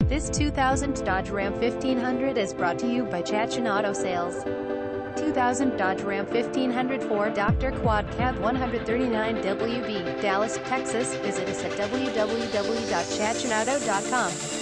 This 2000 Dodge Ram 1500 is brought to you by Chachin Auto Sales. 2000 Dodge Ram 1500 4-Doctor Quad Cab 139 WB, Dallas, Texas. Visit us at www.chachinauto.com.